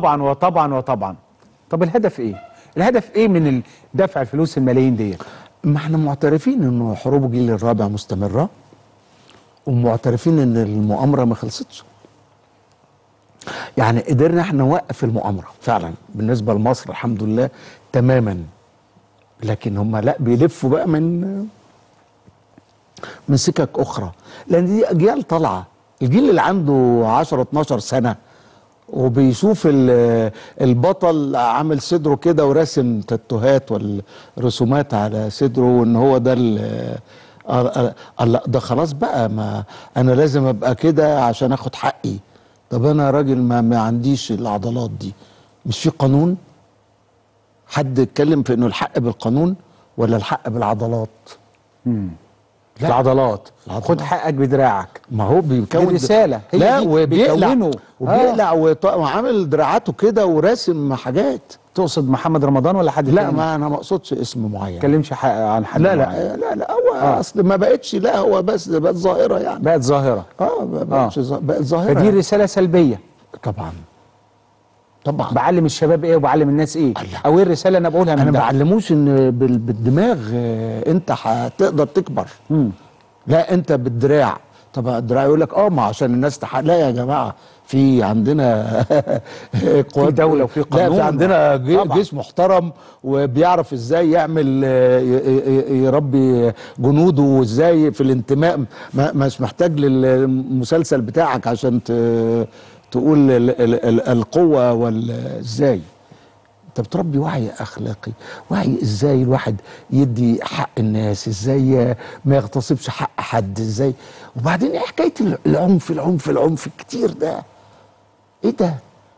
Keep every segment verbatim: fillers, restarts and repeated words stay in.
طبعا وطبعا وطبعا. طب الهدف ايه؟ الهدف ايه من دفع الفلوس الملايين ديت؟ ما احنا معترفين انه حروب الجيل الرابع مستمره، ومعترفين ان المؤامره ما خلصتش. يعني قدرنا احنا نوقف المؤامره فعلا بالنسبه لمصر الحمد لله تماما، لكن هم لا بيلفوا بقى من من سكك اخرى، لان دي اجيال طالعه. الجيل اللي عنده عشرة اتناشر سنه وبيشوف البطل عامل صدره كده وراسم تاتوهات والرسومات على صدره وان هو ده ال ده خلاص بقى، ما انا لازم ابقى كده عشان اخد حقي. طب انا راجل ما, ما عنديش العضلات دي. مش في قانون؟ حد اتكلم في انه الحق بالقانون ولا الحق بالعضلات؟ امم العضلات. خد حقك بدراعك. ما هو بيكون رساله. لا وبيقلع وبيقلع آه. وعامل دراعاته كده وراسم حاجات. تقصد محمد رمضان ولا حد لا تاني؟ ما انا ما اقصدش اسم معين. ما تكلمش عن حد لا معين. لا لا لا هو آه. اصل ما بقتش، لا هو بس بقت ظاهره يعني. بقت ظاهره. اه بقت آه. بقت ظاهره. فدي رساله سلبيه. طبعا طبعا. بعلم الشباب ايه وبعلم الناس ايه؟ الله. او ايه الرساله انا بقولها من انا ده؟ ما بعلموش ان بالدماغ انت هتقدر تكبر. مم. لا انت بالدراع. طب الدراع يقول لك اه ما عشان الناس تحق. لا يا جماعه في عندنا في دوله وفي قانون. لا في عندنا جيش محترم وبيعرف ازاي يعمل يربي جنوده وازاي في الانتماء. مش محتاج للمسلسل بتاعك عشان تقول القوه وازاي. انت بتربي وعي اخلاقي، وعي ازاي الواحد يدي حق الناس، ازاي ما يغتصبش حق حد، ازاي. وبعدين ايه حكايه العنف العنف العنف الكتير ده؟ ايه ده؟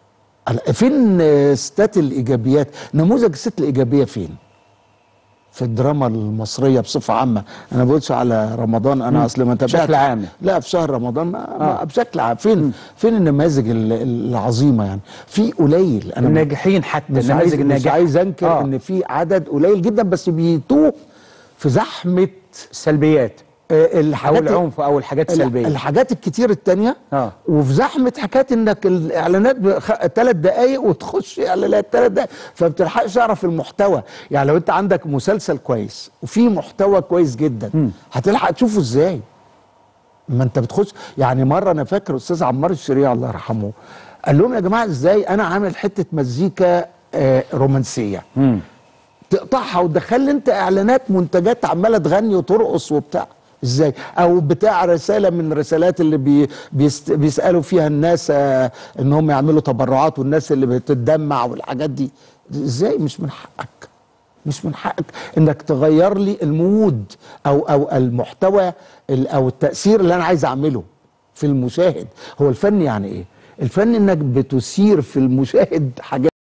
فين ستات الايجابيات؟ نموذج الست الايجابيه فين؟ في الدراما المصريه بصفه عامه، انا ما بقولش على رمضان، انا اصل ما تابعتش بشكل عام. لا في شهر رمضان ما آه. بشكل عام. فين مم. فين النماذج العظيمه يعني؟ في قليل. انا الناجحين حتى مش عايز مش عايز انكر آه. ان في عدد قليل جدا بس بيتوه في زحمه السلبيات الحاجات او العنف او الحاجات السلبيه، الحاجات الكتير التانية. اه وفي زحمه حكايه انك الاعلانات ثلاث دقائق وتخش اعلانات ثلاث دقائق فما بتلحقش تعرف المحتوى. يعني لو انت عندك مسلسل كويس وفي محتوى كويس جدا م. هتلحق تشوفه ازاي؟ ما انت بتخش. يعني مره انا فاكر استاذ عمار الشريعه الله يرحمه قال لهم يا جماعه ازاي انا عامل حته مزيكا آه رومانسيه م. تقطعها وتدخل لي انت اعلانات منتجات عماله تغني وترقص وبتاع ازاي؟ او بتاع رساله من رسالات اللي بي بيست بيسالوا فيها الناس آه ان هم يعملوا تبرعات والناس اللي بتتدمع والحاجات دي. ازاي؟ مش من حقك، مش من حقك انك تغير لي المود او او المحتوى او التاثير اللي انا عايز اعمله في المشاهد. هو الفن يعني ايه؟ الفن انك بتثير في المشاهد حاجات